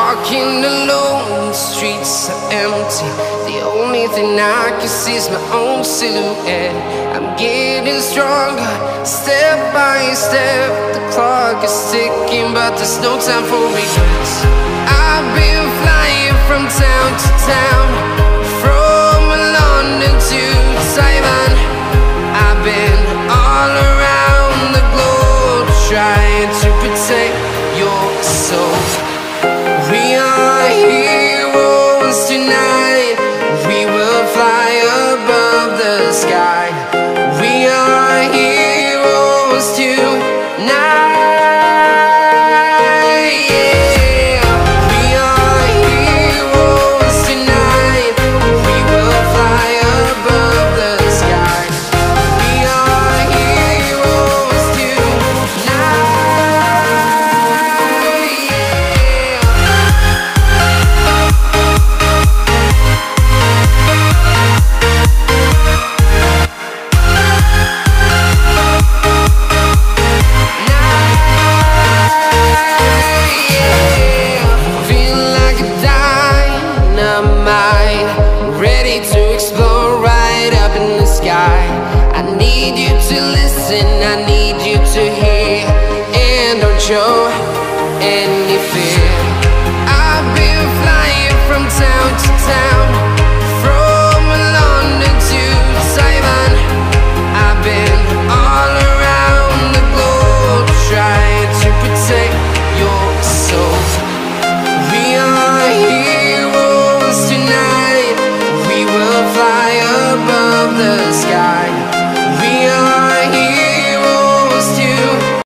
walking alone, the streets are empty. The only thing I can see is my own silhouette. I'm getting stronger, step by step. The clock is ticking, but there's no time for regrets. I've been flying from town to town, from London to Taiwan. I've been all around the globe, trying to protect your soul. We are heroes tonight. We will fly above the sky. We are heroes tonight. Yeah. We are heroes tonight. We will fly above the sky. We are heroes tonight. Ready to explore right up in the sky. I need you to listen, I need you to